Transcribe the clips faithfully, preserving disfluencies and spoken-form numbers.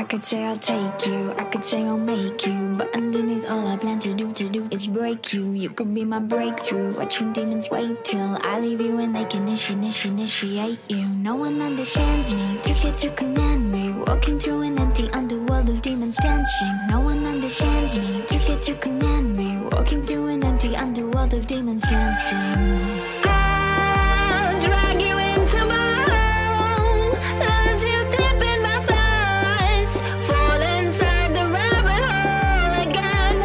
could say I'll take you, I could say I'll make you, but underneath all I plan to do, to do is break you. You could be my breakthrough, watching demons wait till I leave you and they can initiate, initiate you. No one understands me, too scared to command me, walking through an empty underworld of demons dancing. No one understands me, too scared to command me, walking through an empty underworld of demons dancing. I'll drag you into my home, lose you deep in my thighs, fall inside the rabbit hole again.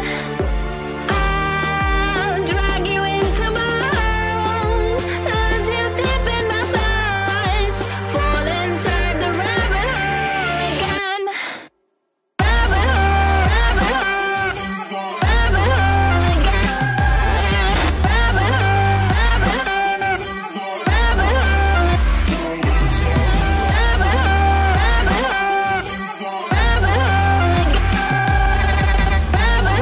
I'll drag you into my home, lose you deep in my thighs, fall inside the rabbit hole again. Rabbit hole, rabbit hole, rabbit hole again. Rabbit hole, rabbit hole, rabbit hole. Rabbit hole, rabbit hole, rabbit hole again. Rabbit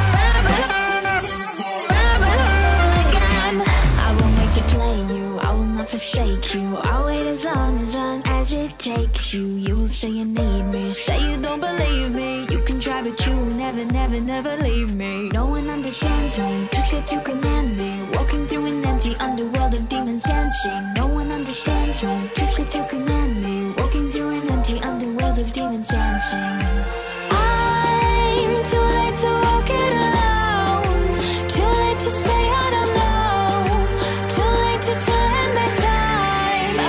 hole, rabbit hole, rabbit hole again. I won't wait to play you, I will not forsake you. I'll wait as long, as long as it takes you. You will say you need me, say you don't believe me. You can try but you will never, never, never leave me. No one understands me, too scared to command me, walking through an empty underworld of demons dancing. No one understands me, too scared to command me, walking through an empty underworld of demons dancing. I'm too late to walk it alone, too late to say I don't know, too late to turn back time.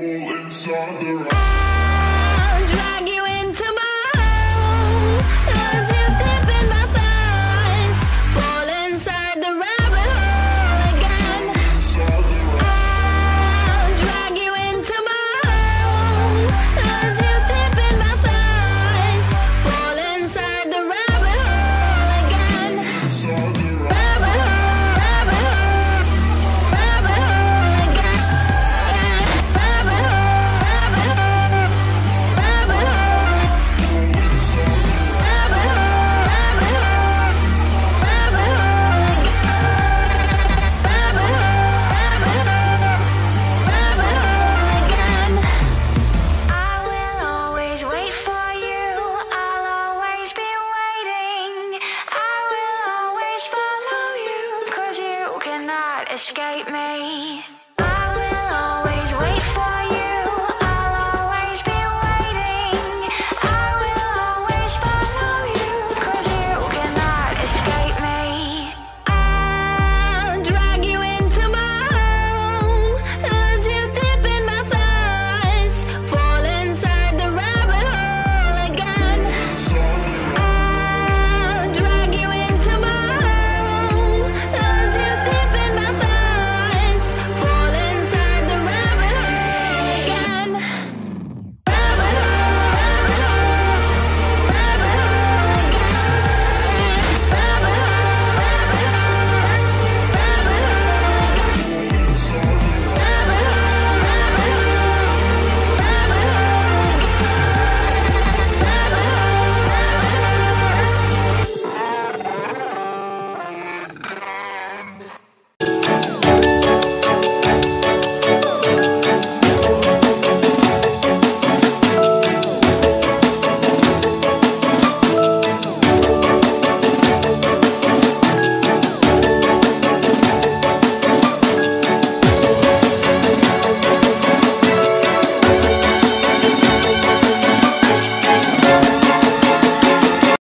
I'll drag you into my home, lose you deep in my thighs, fall inside the rabbit hole again. I'll drag you into my home, lose you deep in my thighs, fall inside the rabbit hole again. Rabbit hole, rabbit hole, rabbit hole again. Rabbit hole, rabbit hole, rabbit hole. Rabbit hole, rabbit hole, rabbit hole again. Rabbit hole, rabbit hole, rabbit hole again. I will always wait for you, I'll always be waiting. I will always follow you, 'cause you cannot escape me. I will always wait for